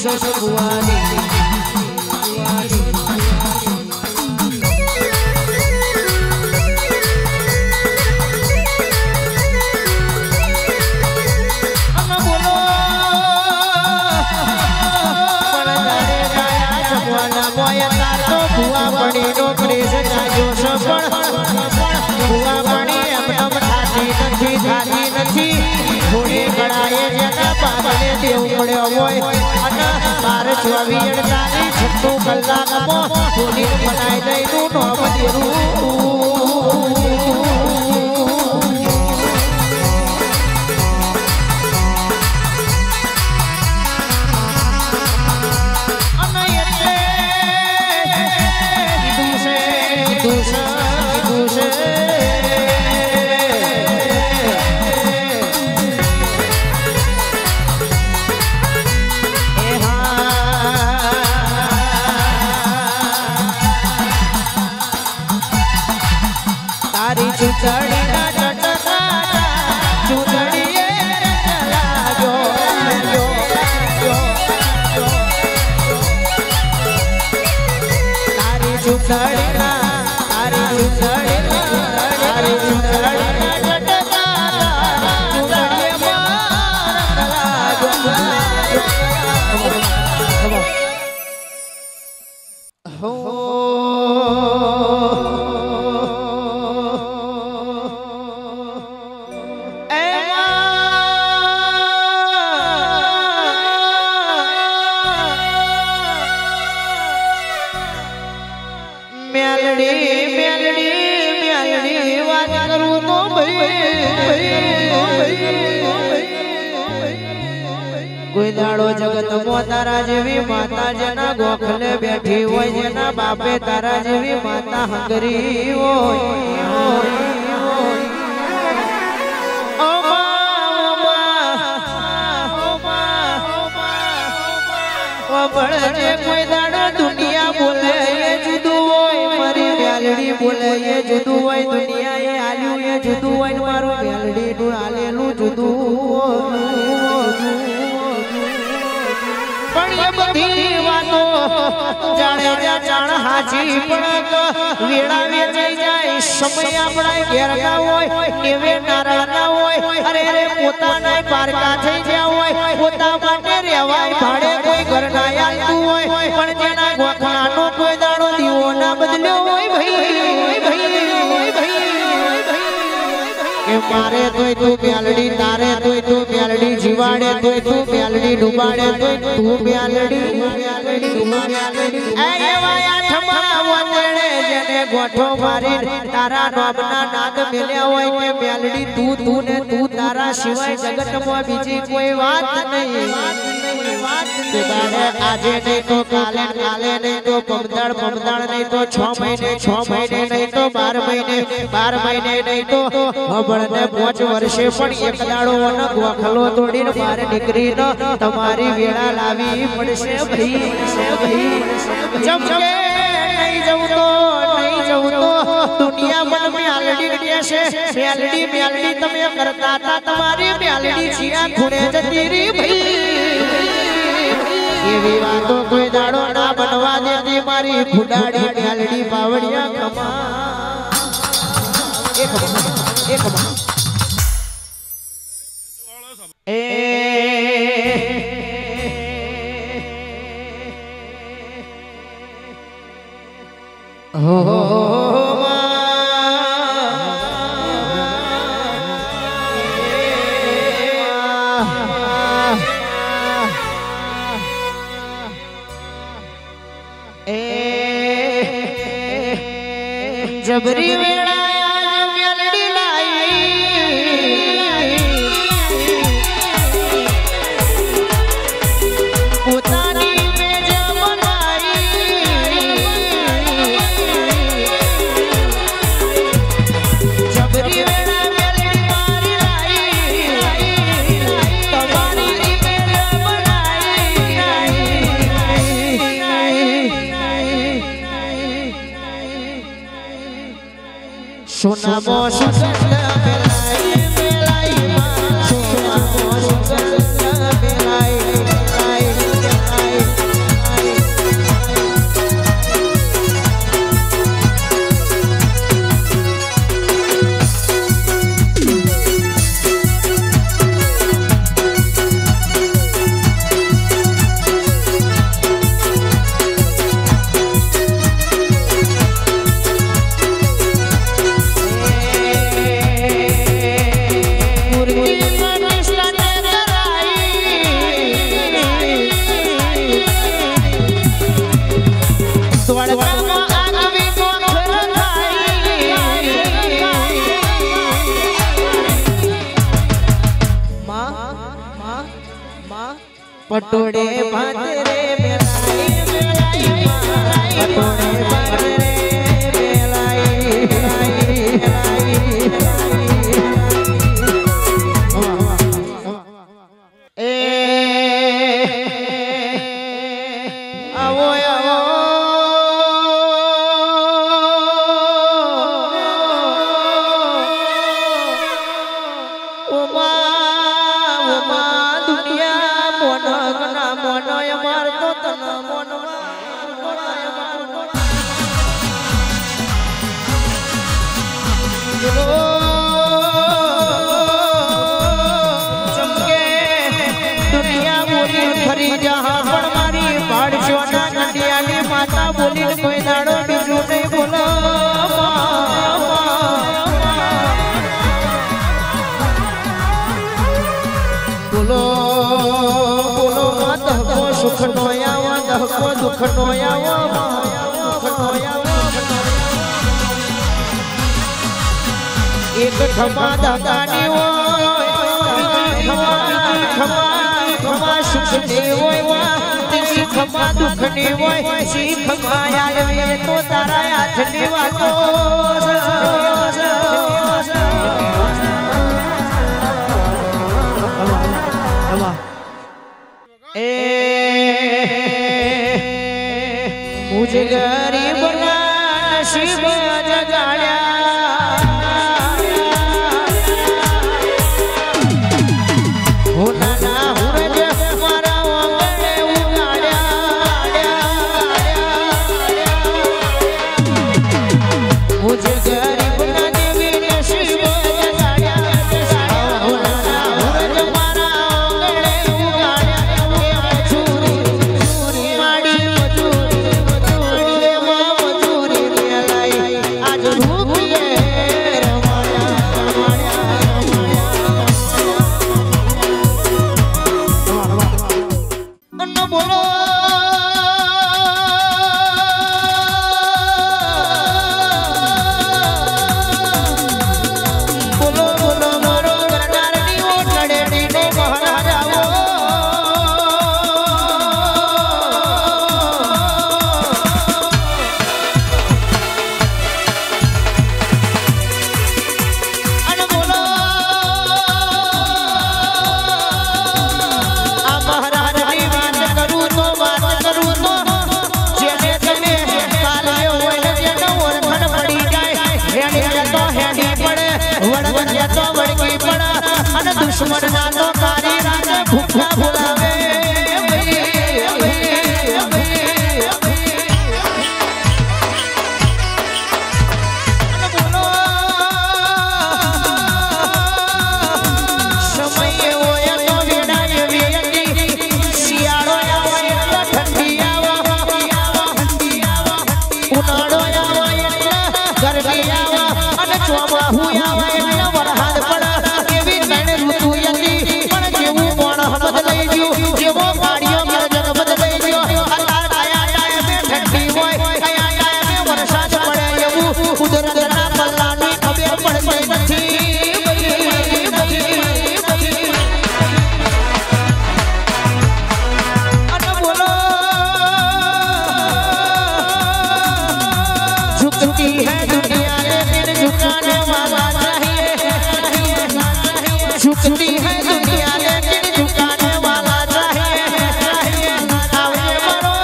સસુવાની जगत मो तारा जेवी माता जना गोखले बैठी होय जना बापे तारा जेवी माता हंगरी होय ओ बड़ जे कोई दाड़ा दुनिया बोले ये जुदू होय मारी ब्यालड़ी बोले ये जुदू होय दुनिया ये आलू ये जुदू होय मारो ब्यालड़ी नु आलेलू जुदू बधी वातो जाने जा जान हाजी पण वेळा वेचाई जाय समय आपणा घेर ना होय नेवे नारळ ना होय अरे रे પોતાના પારકા થઈ ગયા હોય પોતા માટે રહેવાય ભાડે કોઈ ઘર ના આલતું હોય પણ જેના ગોખણાનો કોઈ દાડો દીવો ના બદલ્યો હોય ભાઈ કે મારે તોય તું બ્યાલડી તારે તોય તું બ્યાલડી જીવાડે તોય તું બ્યાલડી ડુબાડે તોય તું બ્યાલડી એ એવા આઠમા વતણે જેને ગોઠો મારી તારા નામના નાદ મેલ્યા હોય કે બ્યાલડી તું ને તું તારા સિવાય જગતમાં બીજી કોઈ વાત નહીં આજે નહીં તો કાલે નહીં તો પમદાળ નહીં તો 6 મહિને નહીં તો 12 મહિને નહીં તો હબળને 5 વર્ષે પણ એક દાડો ન ગોખલો તોડીને બહાર નીકળીને તમારી વેળા લાવી પડશે ભાઈ જમકે નહીં જવું તો દુનિયા મન મે આલડી દેશે મેલડી તમે કરતા હતા તમારી મેલડી જીયા ખૂણે જતી રી ભાઈ એવી વાતો કોઈ દાડો ના બનવા દેતી મારી ફુડાડી મેલડી પાવડિયા કમા એક जबरी वेड़ा मेलडी लाई पोतानी में जब लाई जबरी वेड़ा मेलडी मारी लाई तुम्हारी में जब सोना मो सुगंध मेलाई सोना मो सुगंध मेलाई पटोड़े भात रे मेलाई मेलाई पटोड़े भात रे मेलाई ए आवो आवो माता बोली कोई दाड़ो बीजू नहीं बोलो बोलो बोलो मत को सुख नोया को दुख नोया एक खमा दादानी वो खमा सुख देवो खमा दुख ने वो खमा आलवे तो तारा हाथ ने वातो ए मुझे गरीब ना शिव जगाया होना ना हुरज मारा वांगड़े उगाड़या मुझे गरीब ना देवी ने शिव जगाया होना ना हुरज मारा वांगड़े उगाड़या मजूरी माड़ी मजूरी मजूरी लाई आज रूपिये रमाया बोलो बोलो बोलो मारो करनारनी वो लड़ेड़ी ने महाराजा वो अन बोलो आ महाराजा दुश्मन ना तो कारी राजा भूखा बुलावे समय होया तो वेड़ाए वेयती सियाळो आवे એટલે ઠંડી આવા ઉનાળો આવે એટલે ગરમી આવે અને ચોમાહુ આવે એટલે વરસાદ પડે झुकती है दुनिया लेकिन झुकाने वाला चाहिए आवे मरो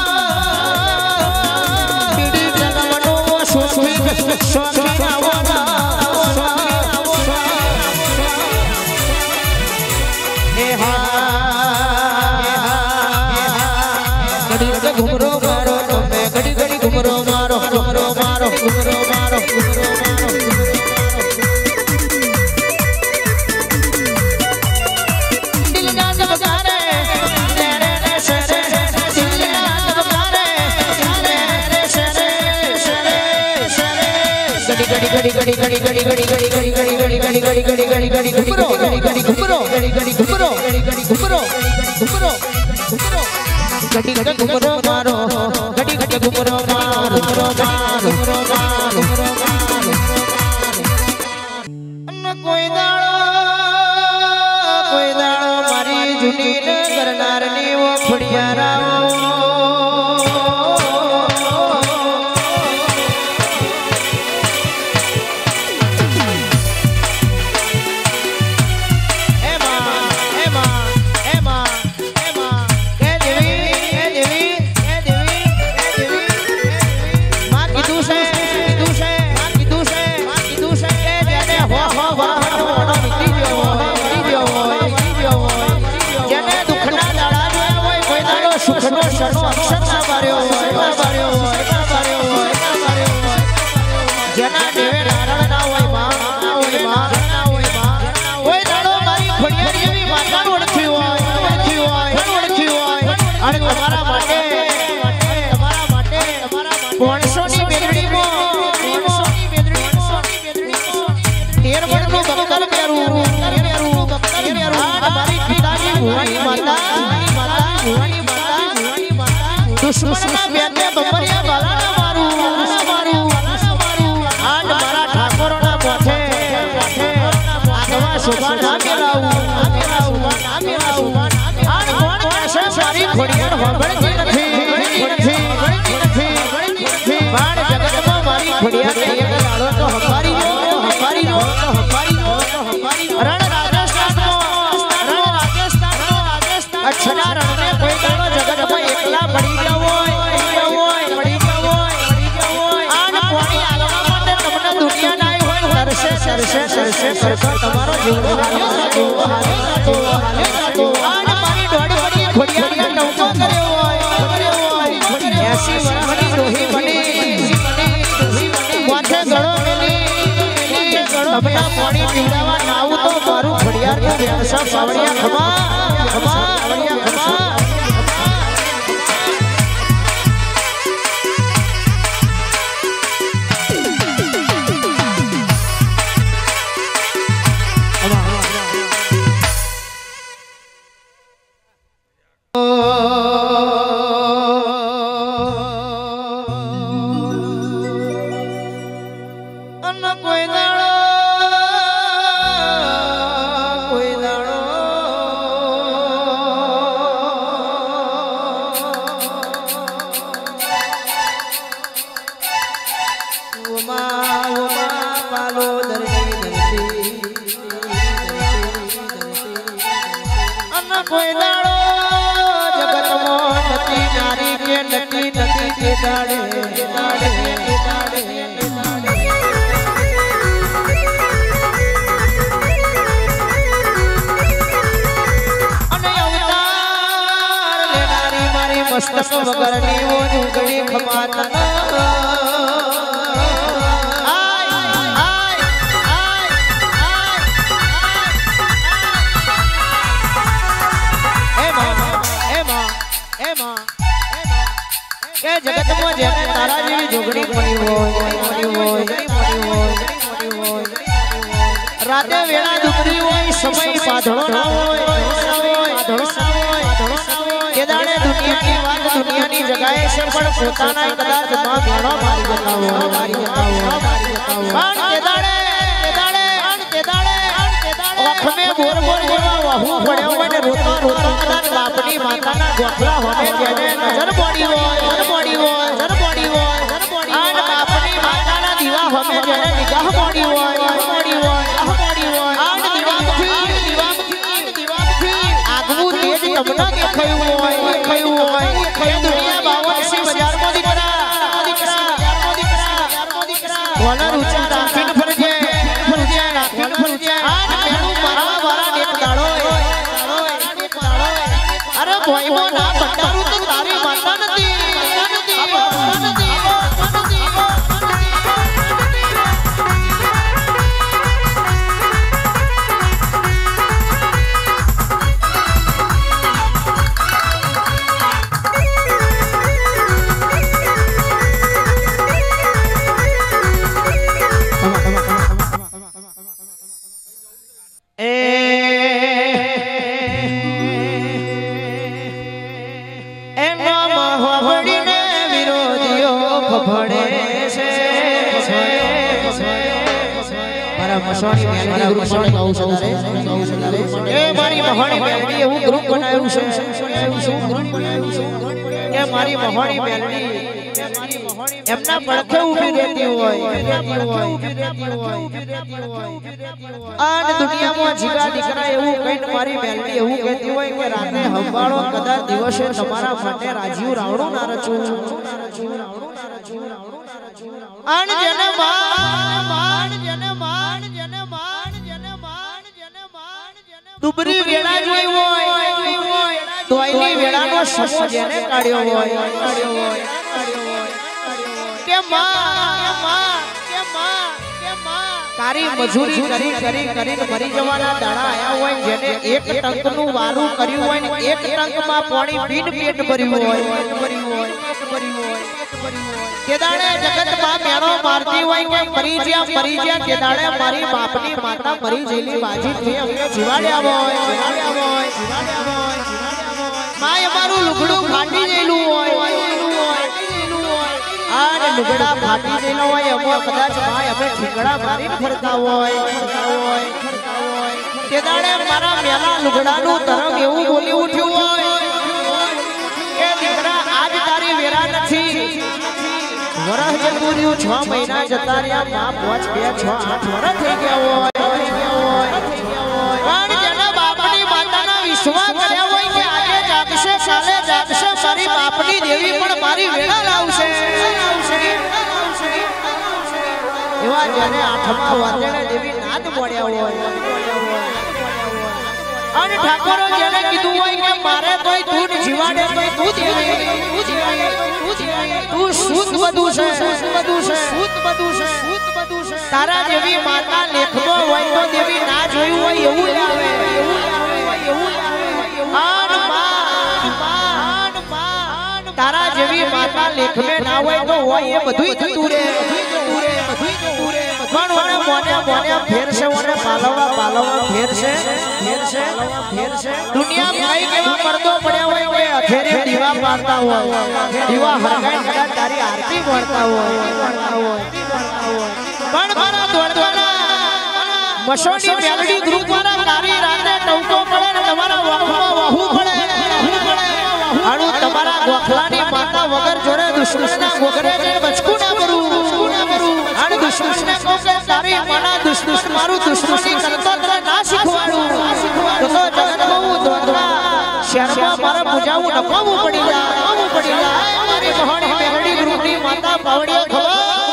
बीड़ी जगमनो सोचवी आवाना ए हा घड़ी घड़ी घुमरो मारो मैं घड़ी घड़ी घुमरो मारो घुमरो मारो घुमरो मारो घुमरो मारो गड़ी गड़ी गड़ी गड़ी गड़ी गड़ी गड़ी गड़ी गड़ी गड़ी गड़ी गड़ी गड़ी गड़ी घुमरो गड़ी गड़ी घुमरो गड़ी गड़ी घुमरो गड़ी गड़ी घुमरो घुमरो घुमरो गड़ी गड़ी घुमरो मारो गड़ी गड़ी घुमरो मारो घुमरो मारो घुमरो मारो घुमरो मारो न कोई दाड़ो मारी जुनी न करनार ने મારા મસવાણી મેલડી ગ્રુપ માટે ગાઉં છું તારે એ મારી મહાણી મેલડી એવું ગ્રુપ બનાવ્યું છે કે મારી મહાણી મેલડી એમના પડખે ઊભી રહેતી હોય આ દુનિયામાં જીગા દીકરા એવું કઈક મારી મેલડી એવું કહેતી હોય કે રાતે હંભાળો કદાચ દિવસે તમારા માટે રાજીવ રાવણું ના રચું આન જને માન દુબરી વેળા જોઈ હોય તો આઈની વેળાનો સમો જેને કાઢ્યો હોય કે તારી મજૂરી કરી મરી જવાના દાડા આયા હોય જેને એક ટંકનું વારું કર્યું હોય ને એક ટંકમાં પાણી પીન પેટ ભર્યું હોય કે દાડે જગતમાં મેળો મારતી હોય કે મરી જ્યા કે દાડે મારી બાપની માતા મરી જેલી બાજી થી અમને જીવાડ્યા હોય માય અમારું લુગડું ફાટી ગયેલું હોય આને લુગડા ફાટી ગયેલો હોય અમો કદાચ માય અમે ઠીકડા મારીને ફરતા હોય તે દાડે મારા મેલા લુગડાનું તરંગ એવું બોલી ઉઠ્યું હોય કે દીકરા આજ તારી વેરા નથી વરસ જતું રહ્યું 6 મહિના જતા રહ્યા 5 2 6 8 વરસ થઈ ગયા હોય પણ જેના બાપની માતાના વિશ્વાસ કર્યા હોય કે આજે જાગશે કાલે જાગશે મારી બાપની દેવી પણ મારી વેળા લાવશે એવા જેને આઠમા વાદળે દેવી નાદ મોડ્યા હોય અને ઠાકોરો જેને કીધું હોય કે મારે તોય તું જીવાડે તોય તું દેવી તું શુદ્ધ બધું છે તારા દેવી માતા લેખમાં હોય તો દેવી ના જોયું હોય એવું લાવે તારા જેવી માતા લેખમે ના હોય તો હોય એ બધું જતું રે પણ મોને ફેરશે ઓને પાલવા ફેરશે દુનિયા કઈ કેવા પડદો પડ્યા હોય કે અખેરે દીવા પાડતા હોય દીવા હરગાઈ કદાચ તારી આરતી પડતા હોય પણ મારા દોડવાના મસોની મેલડી ગ્રુપ વાળા તારી રાતે ટવકો પડે ને તમારા વખમાં વહુ પડે આણુ તમારા ગોખલાની માતા વગર જોડે દુશ્મનના ગોખરે કે બચકું ના કરું આણ દુશ્મનને કહો કે તારી માના દુશ્મન મારું દુશ્મની કરતો તને ના શીખવાડું તો જગત બહુ દોડવા શહેરમાં મારે પૂજાવું નકામું પડી જાય મારી મહાણી મેલડી ગ્રુપની માતા પાવડિયા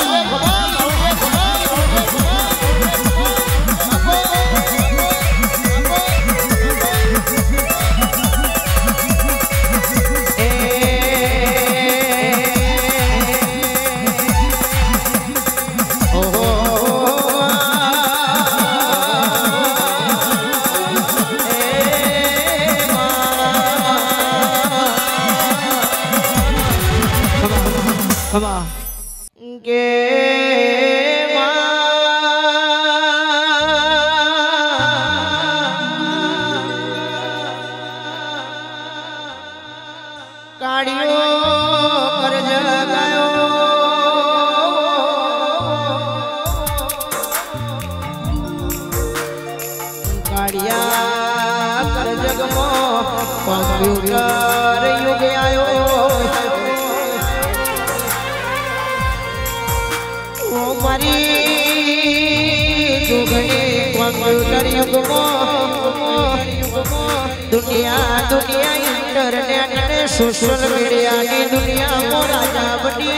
दुनिया इंटरनेट ने सोशल मीडिया की दुनिया को राजा बनी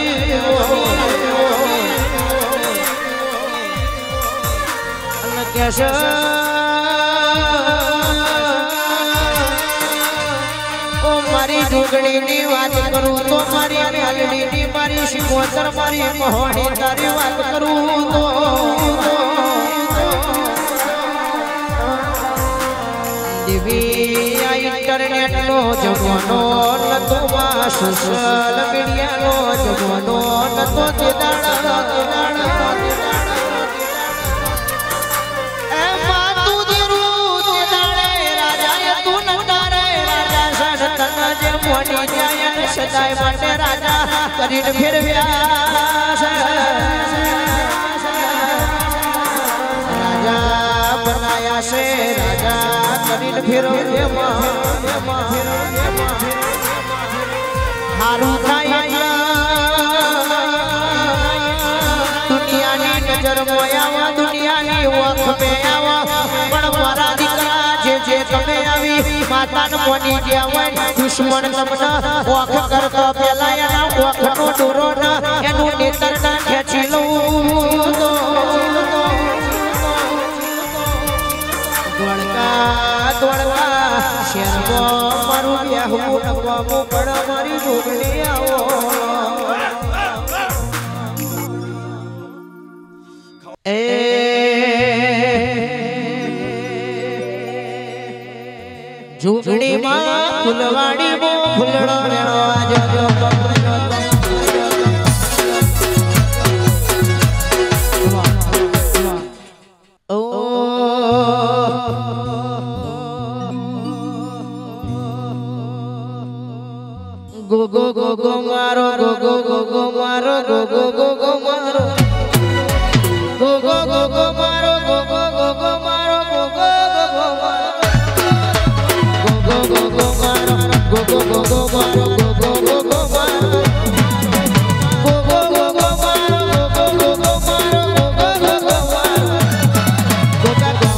कैसे ओ मारी जुगड़ी नी बात करूं तो मारी मेलडी नी मारी शिकोतर मारी मोहनी तारी बात करूं तो इंटरनेट नो जमानो न तो सोशल मीडिया नो जमानो न तो दाड़ा ए मातू दिरू दाड़े राजा तू न तारे राजा सतन जे मोनी जाय सदाय माटे राजा करीन फिर व्यास ફેરવજે હારું થાય દુનિયાની નજર મોયાવા દુનિયાની વખ મે આવા પણ મારા દીકરા જે તમે આવી માતાને કોની જેવાય દુશ્મન તમને વખ કરતો પેલા એના વખનો ડોરો એનું નેતર ખેંચી લઉં તો દોડકા શેરમાં મારું બેહવું નગવાનું પણ મારી જોગણી આવો એ જોગણીમાં ફૂલવાડીમાં ફૂલડો રેણો આજો go go go go maro go go go go maro go go go go maro go go go go maro go go go go maro go go go go maro go go go go maro go go go go maro go go go go maro go go go go maro go go go go maro go go go go maro go go go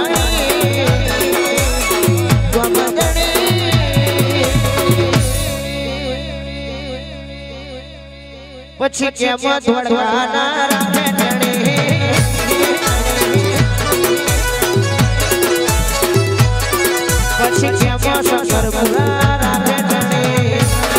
પછી કેમ ધોળવાના રાખે ટણી પછી કેમ શંકર ભુરા રાખે ટણી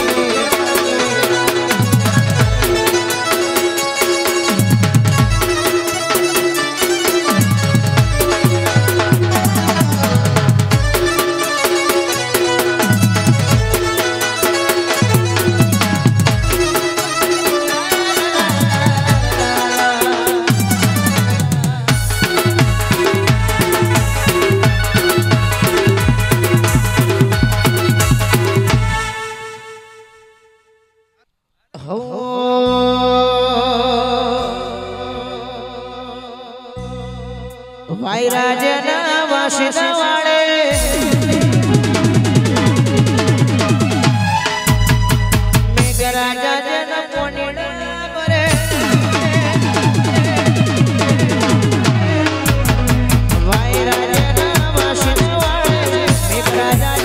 ભાઈ રાજના વાસના વાળે મેઘરાજા જન પોણીડા ભરે ભાઈ રાજના વાસના વાળે મેઘરાજા